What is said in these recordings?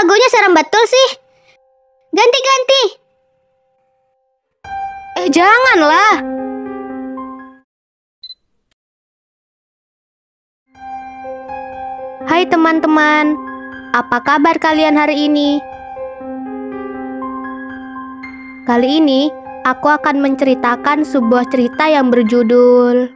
lagunya serem betul sih. Ganti-ganti. Janganlah. Hai teman-teman, apa kabar kalian hari ini? Kali ini, aku akan menceritakan sebuah cerita yang berjudul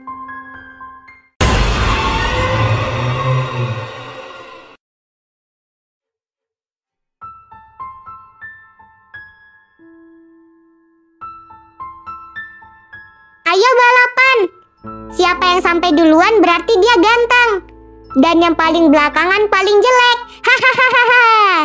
Ayo balapan. Siapa yang sampai duluan berarti dia ganteng. Dan yang paling belakangan paling jelek. Hahaha.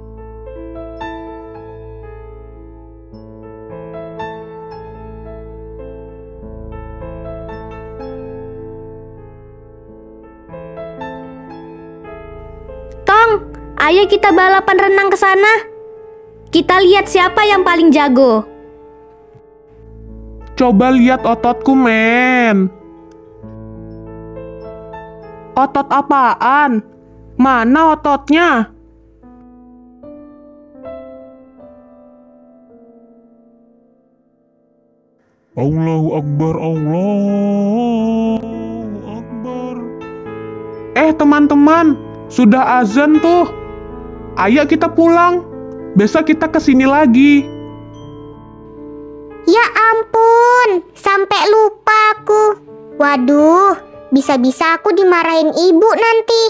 Tong, ayo kita balapan renang ke sana. Kita lihat siapa yang paling jago. Coba lihat ototku, men. Otot apaan? Mana ototnya? Allahu Akbar, Allahu Akbar. Teman-teman, sudah azan tuh. Ayo kita pulang. Besok kita kesini lagi. Ya ampun, sampai lupa aku. Waduh, bisa-bisa aku dimarahin ibu nanti.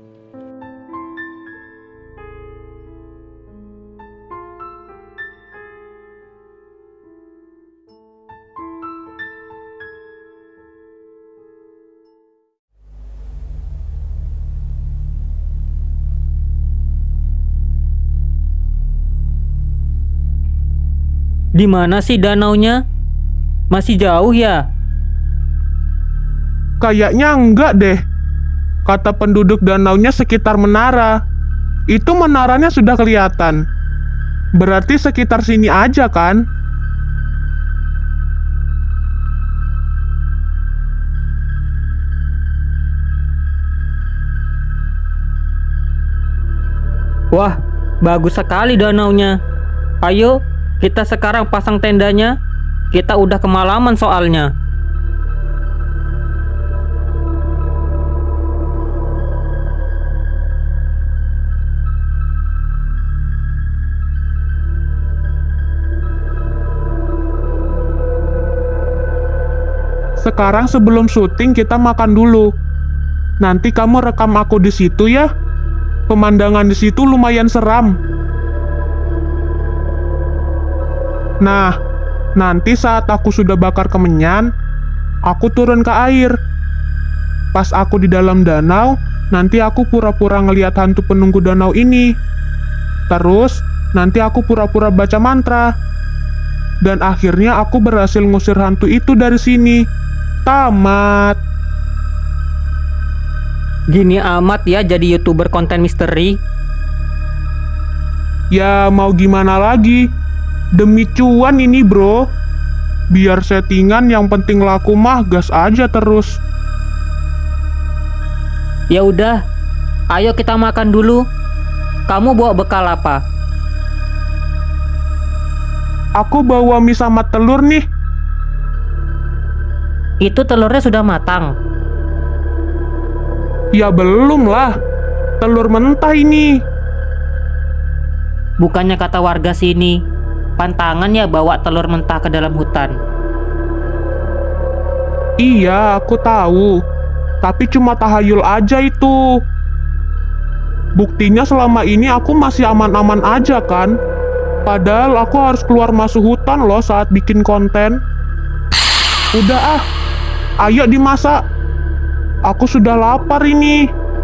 Di mana sih danaunya? Masih jauh ya? Kayaknya enggak deh. Kata penduduk danaunya sekitar menara. Itu menaranya sudah kelihatan. Berarti sekitar sini aja kan? Wah, bagus sekali danaunya. Ayo, kita sekarang pasang tendanya. Kita udah kemalaman soalnya. Sekarang sebelum syuting kita makan dulu. Nanti kamu rekam aku di situ ya. Pemandangan di situ lumayan seram. Nah, nanti saat aku sudah bakar kemenyan, aku turun ke air. Pas aku di dalam danau, nanti aku pura-pura ngelihat hantu penunggu danau ini. Terus, nanti aku pura-pura baca mantra. Dan akhirnya aku berhasil ngusir hantu itu dari sini. Tamat. Gini amat ya jadi YouTuber konten misteri. Ya mau gimana lagi? Demi cuan ini bro. Biar settingan yang penting laku mah gas aja terus. Ya udah, ayo kita makan dulu. Kamu bawa bekal apa? Aku bawa mie sama telur nih. Itu telurnya sudah matang. Ya belum lah. Telur mentah ini. Bukannya kata warga sini, pantangan ya bawa telur mentah ke dalam hutan. Iya, aku tahu. Tapi cuma tahayul aja itu. Buktinya selama ini aku masih aman-aman aja kan. Padahal aku harus keluar masuk hutan loh saat bikin konten. Udah ah, ayo dimasak. Aku sudah lapar ini.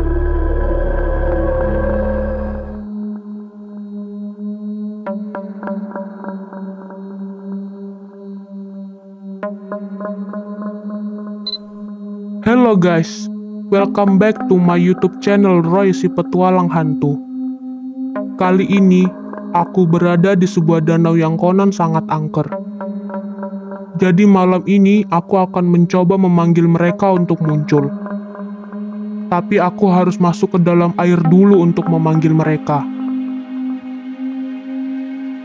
Hello guys, welcome back to my YouTube channel Roy si Petualang Hantu. Kali ini, aku berada di sebuah danau yang konon sangat angker. Jadi malam ini, aku akan mencoba memanggil mereka untuk muncul. Tapi aku harus masuk ke dalam air dulu untuk memanggil mereka.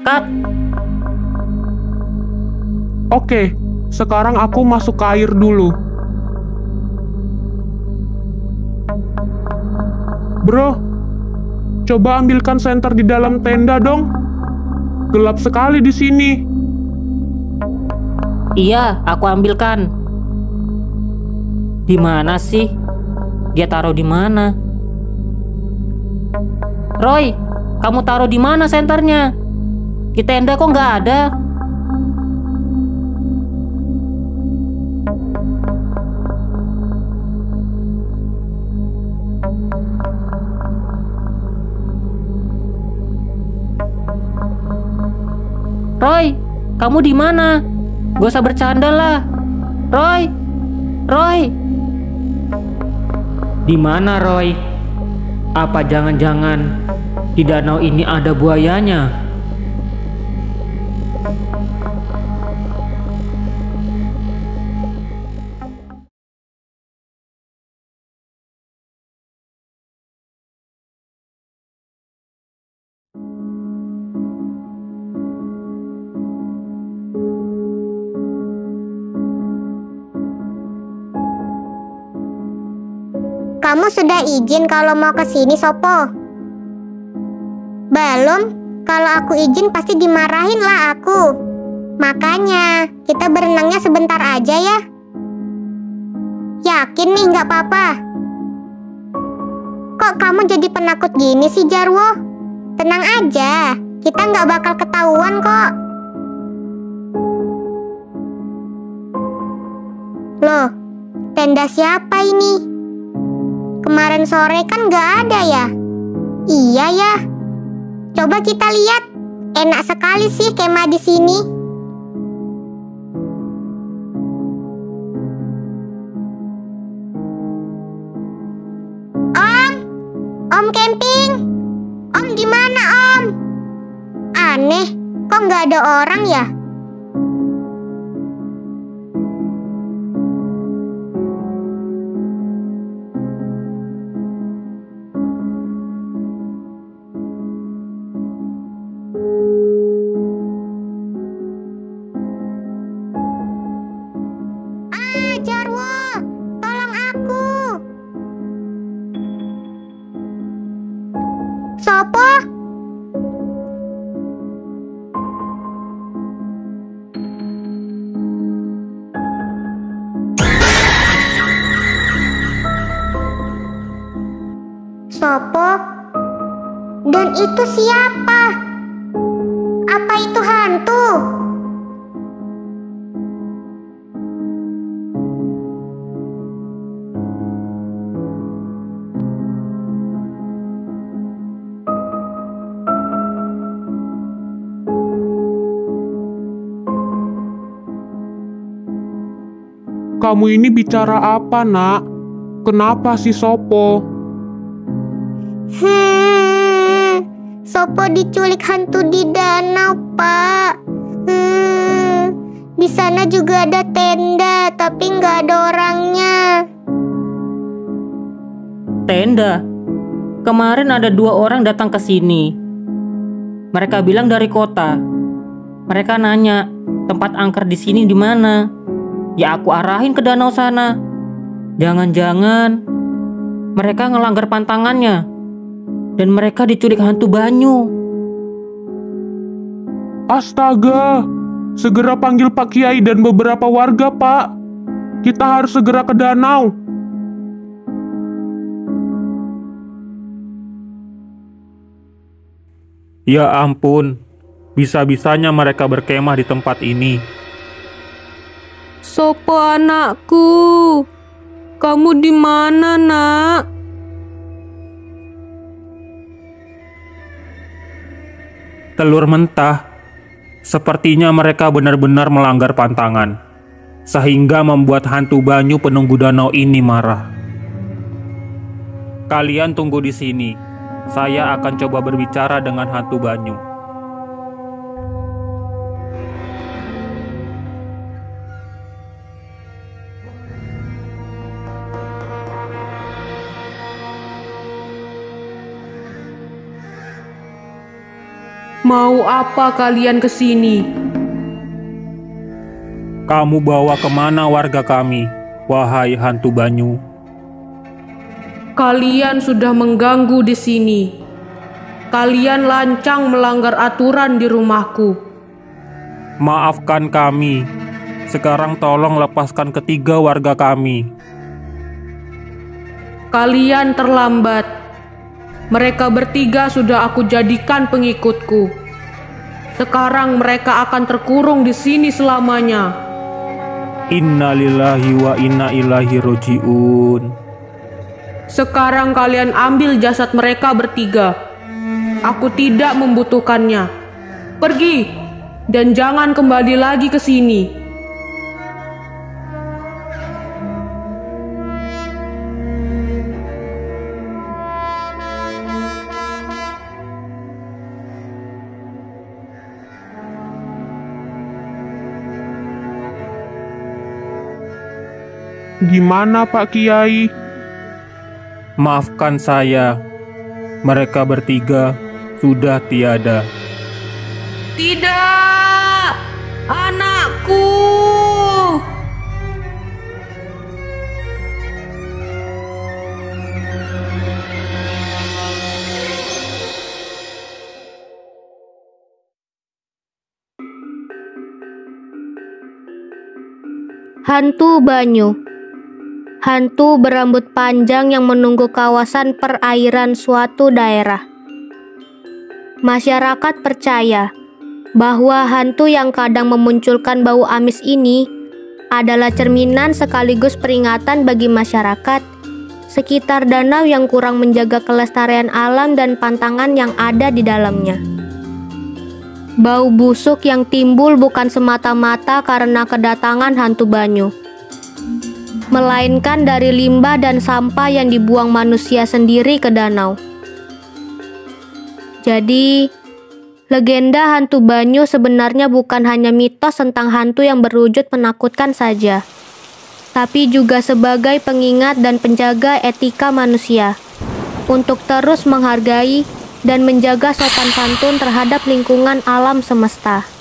dekat. Oke, sekarang aku masuk ke air dulu. Bro, coba ambilkan senter di dalam tenda dong. Gelap sekali di sini. Iya, aku ambilkan. Di mana sih? Dia taruh di mana? Roy, kamu taruh di mana senternya? Di tenda kok nggak ada? Roy, kamu di mana? Gak usah bercanda lah. Roy, Roy. Di mana Roy? Apa jangan-jangan di danau ini ada buayanya? Kamu sudah izin kalau mau ke sini, Sopo? Belum? Kalau aku izin pasti dimarahin lah aku. Makanya, kita berenangnya sebentar aja ya. Yakin nih nggak apa-apa? Kok kamu jadi penakut gini sih, Jarwo? Tenang aja, kita nggak bakal ketahuan kok. Loh, tenda siapa ini? Kemarin sore kan nggak ada ya? Iya ya. Coba kita lihat. Enak sekali sih kemah di sini. Om camping. Om di mana, Om? Aneh, kok nggak ada orang ya? Jarwo, tolong aku. Sopo? Sopo? Dan itu siapa? Apa itu hantu? Kamu ini bicara apa, Nak? Kenapa si Sopo? Sopo diculik hantu di danau, Pak. Di sana juga ada tenda, tapi nggak ada orangnya. Tenda? Kemarin ada 2 orang datang ke sini. Mereka bilang dari kota. Mereka nanya, tempat angker di sini di mana? Ya aku arahin ke danau sana. Jangan-jangan mereka ngelanggar pantangannya dan mereka diculik hantu banyu. Astaga! Segera panggil Pak Kiai dan beberapa warga, Pak. Kita harus segera ke danau. Ya ampun, bisa-bisanya mereka berkemah di tempat ini. Sopo anakku, kamu di mana, Nak? Telur mentah. Sepertinya mereka benar-benar melanggar pantangan, sehingga membuat hantu banyu penunggu danau ini marah. Kalian tunggu di sini. Saya akan coba berbicara dengan hantu banyu. Mau apa kalian ke sini? Kamu bawa kemana warga kami, wahai hantu Banyu? Kalian sudah mengganggu di sini. Kalian lancang melanggar aturan di rumahku. Maafkan kami. Sekarang tolong lepaskan ketiga warga kami. Kalian terlambat. Mereka bertiga sudah aku jadikan pengikutku. Sekarang mereka akan terkurung di sini selamanya. Innalillahi wa inna ilaihi roji'un. Sekarang kalian ambil jasad mereka bertiga. Aku tidak membutuhkannya. Pergi dan jangan kembali lagi ke sini. Gimana Pak Kiai? Maafkan saya. Mereka bertiga sudah tiada. Tidak! Anakku! Hantu Banyu. Hantu berambut panjang yang menunggu kawasan perairan suatu daerah. Masyarakat percaya bahwa hantu yang kadang memunculkan bau amis ini adalah cerminan sekaligus peringatan bagi masyarakat sekitar danau yang kurang menjaga kelestarian alam dan pantangan yang ada di dalamnya. Bau busuk yang timbul bukan semata-mata karena kedatangan hantu Banyu, melainkan dari limbah dan sampah yang dibuang manusia sendiri ke danau. Jadi, legenda hantu Banyu sebenarnya bukan hanya mitos tentang hantu yang berwujud menakutkan saja, tapi juga sebagai pengingat dan penjaga etika manusia untuk terus menghargai dan menjaga sopan santun terhadap lingkungan alam semesta.